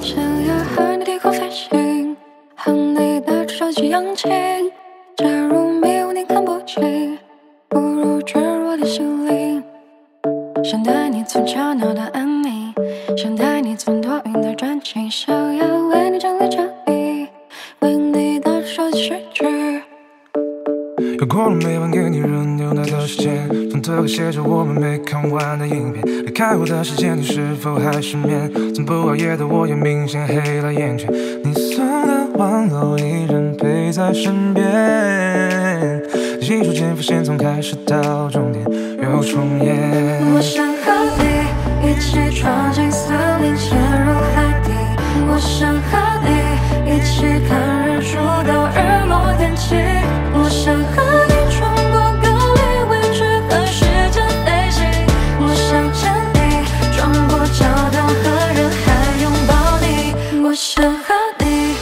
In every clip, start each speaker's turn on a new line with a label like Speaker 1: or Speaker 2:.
Speaker 1: 想要和你低空飞行，和你的手机扬起。假如没有你看不清，不如坠入我的心灵。想带你从吵闹到安宁，想带你从多云到转晴，想要为你整理整理，为你的手机睡去。
Speaker 2: 又过了每晚给你热牛奶的时间，封特写着我们没看完的影片。离开我的时间，你是否还失眠？从不熬夜的我也明显黑了眼圈。你送的玩偶依然陪在身边，记住间伏线从开始到终点又重演。
Speaker 1: 我想和你一起闯进森林，潜入海底。我想和你一起看日出到日落天晴。我想和你穿过隔离位置和时间飞行。我想牵你穿过教堂和人海拥抱你。我想和你，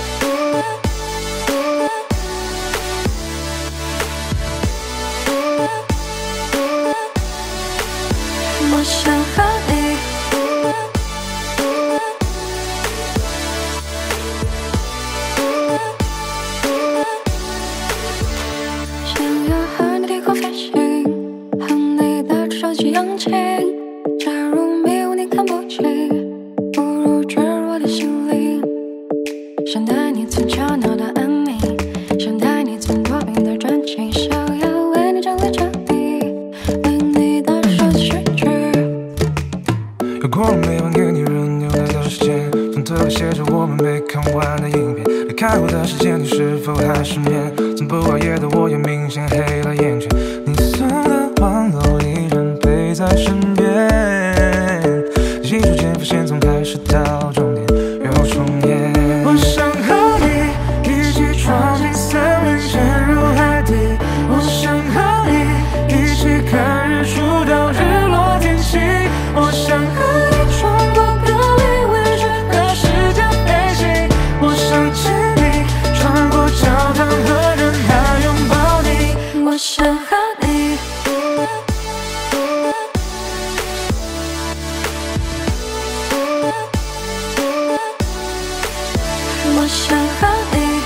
Speaker 1: 我想和你，想要和你低空飞行，和你的手机扬起。假如没有你看不清，不如坠入我的心灵。想带你从吵闹到安宁，想带你从多云到转晴，想要为你整理整理，为你的手机睡去。
Speaker 2: 又过了每晚给你热牛奶的时间，封特写着我们没看完的影片。离开我的时间，你是否还失眠？从不熬夜的我也明显黑了眼圈。你送的玩偶依然陪在身边，记住间伏线从开始到终点又重演。我想和你一起闯进森林，潜入海底。我想和你一起看日出到日落天晴。我想和你穿过隔离位置和时间飞行。我想牵你穿过教堂和人海拥抱你。
Speaker 1: 我想和你，我想和你，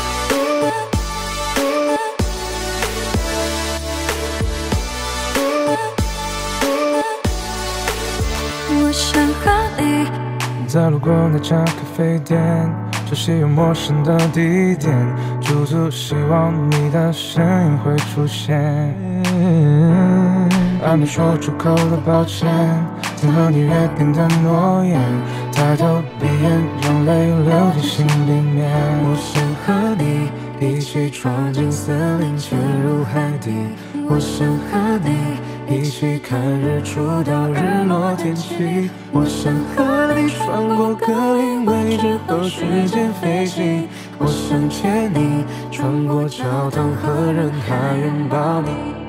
Speaker 1: 我想和你。
Speaker 2: 在路过那家咖啡店，熟悉又陌生的地点，驻足希望你的身影会出现。还没说出口的抱歉，曾和你约定的诺言，抬头闭眼，让泪流进心里面。
Speaker 3: 我想和你一起闯进森林，潜入海底。我想和你一起看日出到日落天晴。我想和你穿过格林位置和时间飞行。我想牵你穿过教堂和人海拥抱你。